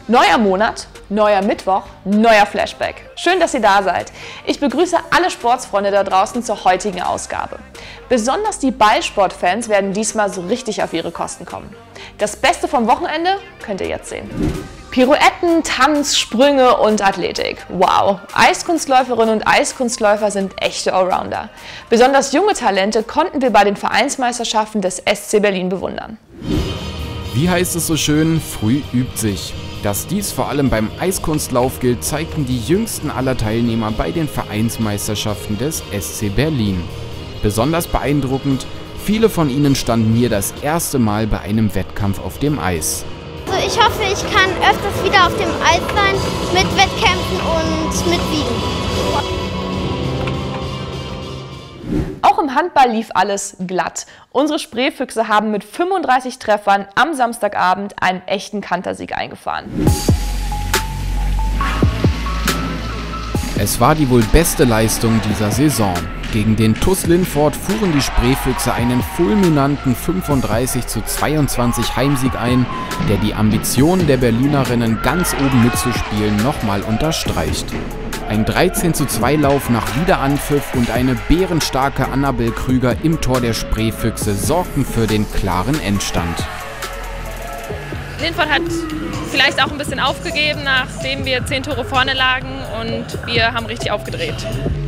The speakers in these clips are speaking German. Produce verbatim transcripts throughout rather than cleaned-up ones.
Neuer Monat, neuer Mittwoch, neuer Flashback. Schön, dass ihr da seid. Ich begrüße alle Sportsfreunde da draußen zur heutigen Ausgabe. Besonders die Ballsportfans werden diesmal so richtig auf ihre Kosten kommen. Das Beste vom Wochenende könnt ihr jetzt sehen. Pirouetten, Tanz, Sprünge und Athletik. Wow, Eiskunstläuferinnen und Eiskunstläufer sind echte Allrounder. Besonders junge Talente konnten wir bei den Vereinsmeisterschaften des S C Berlin bewundern. Wie heißt es so schön, früh übt sich. Dass dies vor allem beim Eiskunstlauf gilt, zeigten die jüngsten aller Teilnehmer bei den Vereinsmeisterschaften des S C Berlin. Besonders beeindruckend, viele von ihnen standen hier das erste Mal bei einem Wettkampf auf dem Eis. Also ich hoffe, ich kann öfters wieder auf dem Eis sein, mit Wettkämpfen und mit Wiegen. Auch im Handball lief alles glatt. Unsere Spreefüchse haben mit fünfunddreißig Treffern am Samstagabend einen echten Kantersieg eingefahren. Es war die wohl beste Leistung dieser Saison. Gegen den T U S Linford fuhren die Spreefüchse einen fulminanten fünfunddreißig zu zweiundzwanzig Heimsieg ein, der die Ambitionen der Berlinerinnen, ganz oben mitzuspielen, nochmal unterstreicht. Ein dreizehn zu zwei Lauf nach Wiederanpfiff und eine bärenstarke Annabel Krüger im Tor der Spreefüchse sorgten für den klaren Endstand. Linford hat vielleicht auch ein bisschen aufgegeben, nachdem wir zehn Tore vorne lagen, und wir haben richtig aufgedreht.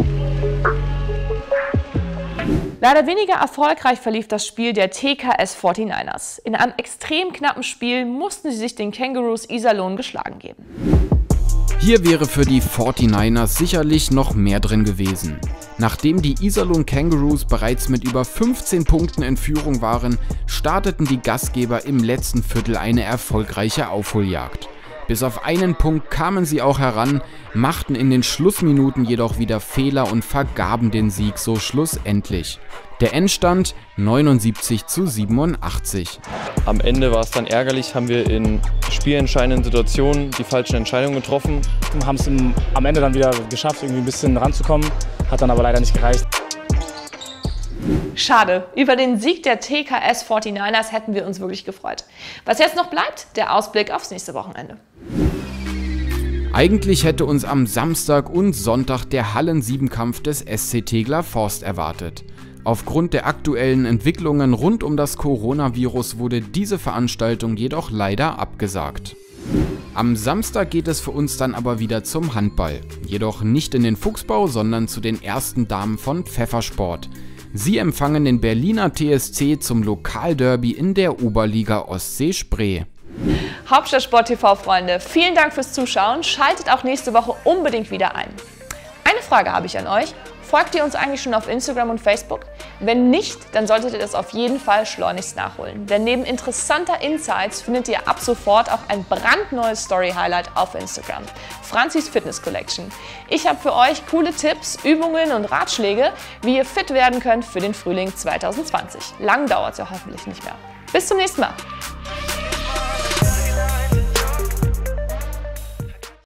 Leider weniger erfolgreich verlief das Spiel der T K S forty-niners. In einem extrem knappen Spiel mussten sie sich den Kangaroos Iserlohn geschlagen geben. Hier wäre für die forty-niners sicherlich noch mehr drin gewesen. Nachdem die Iserlohn Kangaroos bereits mit über fünfzehn Punkten in Führung waren, starteten die Gastgeber im letzten Viertel eine erfolgreiche Aufholjagd. Bis auf einen Punkt kamen sie auch heran, machten in den Schlussminuten jedoch wieder Fehler und vergaben den Sieg so schlussendlich. Der Endstand neunundsiebzig zu siebenundachtzig. Am Ende war es dann ärgerlich, haben wir in spielentscheidenden Situationen die falschen Entscheidungen getroffen. Wir haben es am Ende dann wieder geschafft, irgendwie ein bisschen ranzukommen, hat dann aber leider nicht gereicht. Schade, über den Sieg der T K S forty-niners hätten wir uns wirklich gefreut. Was jetzt noch bleibt, der Ausblick aufs nächste Wochenende. Eigentlich hätte uns am Samstag und Sonntag der Hallen-Siebenkampf des S C Tegeler Forst erwartet. Aufgrund der aktuellen Entwicklungen rund um das Coronavirus wurde diese Veranstaltung jedoch leider abgesagt. Am Samstag geht es für uns dann aber wieder zum Handball. Jedoch nicht in den Fuchsbau, sondern zu den ersten Damen von Pfeffersport. Sie empfangen den Berliner T S C zum Lokalderby in der Oberliga Ostsee Spree. Hauptstadtsport T V-Freunde, vielen Dank fürs Zuschauen. Schaltet auch nächste Woche unbedingt wieder ein. Eine Frage habe ich an euch. Folgt ihr uns eigentlich schon auf Instagram und Facebook? Wenn nicht, dann solltet ihr das auf jeden Fall schleunigst nachholen. Denn neben interessanter Insights findet ihr ab sofort auch ein brandneues Story-Highlight auf Instagram. Franzis Fitness Collection. Ich habe für euch coole Tipps, Übungen und Ratschläge, wie ihr fit werden könnt für den Frühling zweitausendzwanzig. Lang dauert es ja hoffentlich nicht mehr. Bis zum nächsten Mal.